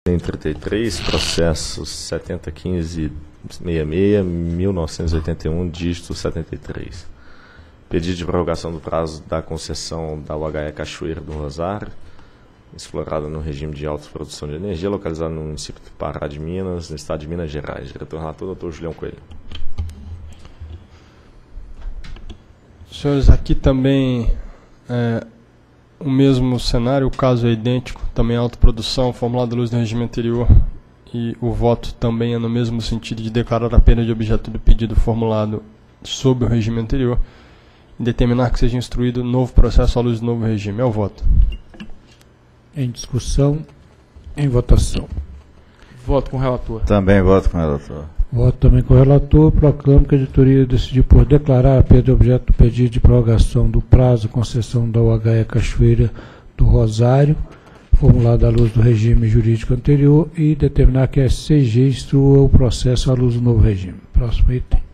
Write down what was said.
Em 33, processo 7015-66-1981, dígito 73. Pedido de prorrogação do prazo da concessão da UHE Cachoeira do Rosário, explorada no regime de alta produção de energia, localizada no município de Pará de Minas, no estado de Minas Gerais. Diretor-relator, doutor Julião Coelho. Senhores, aqui também o mesmo cenário, o caso é idêntico, também autoprodução, formulada à luz do regime anterior, e o voto também é no mesmo sentido de declarar a pena de objeto do pedido formulado sob o regime anterior e determinar que seja instruído novo processo à luz do novo regime. É o voto. Em discussão, em votação. Voto com o relator. Também voto com o relator. Voto também com o relator. Proclamo que a editoria decidiu por declarar a perda de objeto do pedido de prorrogação do prazo de concessão da UHE Cachoeira do Rosário, formulado à luz do regime jurídico anterior, e determinar que a SCG instrua o processo à luz do novo regime. Próximo item.